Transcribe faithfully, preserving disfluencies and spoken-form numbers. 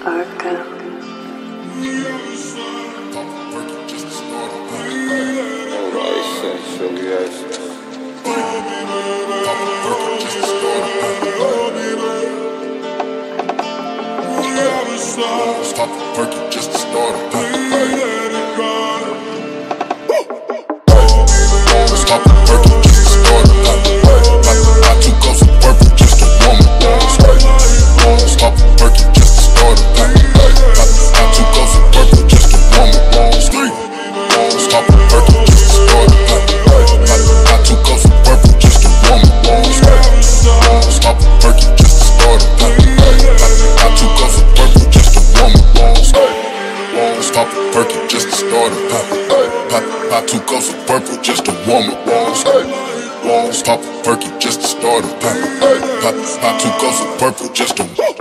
Arca. Alright, so yes. Stop the perky just to start it. Stop the perky just to start it. Got two cups of purple just to warm it. Stop the perky just to start it. Got two cups of purple just to warm it. Stop the perky just to start it. Got two cups of purple just to warm it. Stop the perky just to start it. Got two cups of purple just to warm it. Stop the perky just to start it. Pop two cups of purple just to warm it. Stop the perky just to start it. Pop two cups of purple just to